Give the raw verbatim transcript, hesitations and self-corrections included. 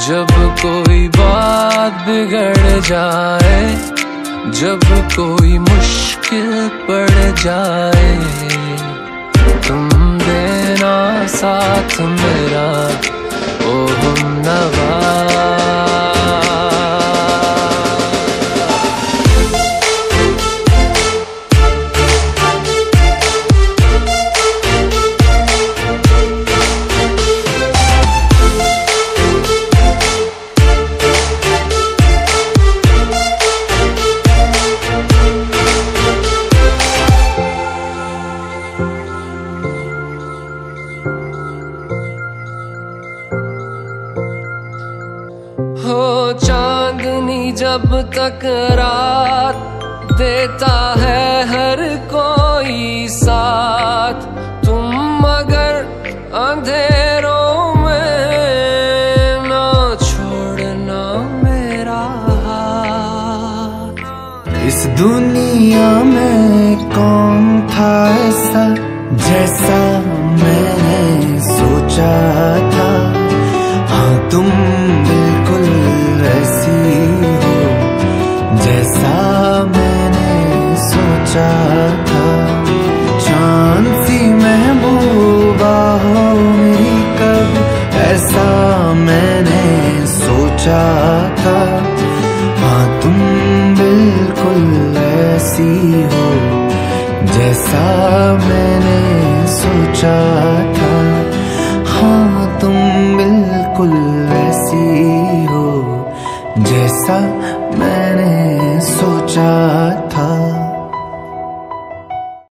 जब कोई बात बिगड़ जाए, जब कोई मुश्किल पड़ जाए, तुम देना साथ मेरा ओ हमनवा। हो चांदनी जब तक रात देता है हर कोई साथ, तुम मगर अंधेरों में ना छोड़ना मेरा हाथ। इस दुनिया में कौन था ऐसा जैसा मैंने सोचा था। हाँ तुम बिल्कुल ऐसी हो जैसा मैंने सोचा था। चांद सी महबूबा हो मेरी कब ऐसा मैंने सोचा था। हाँ तुम बिल्कुल ऐसी हो जैसा मैंने सोचा था। हाँ तुम बिल्कुल ऐसी हो जैसा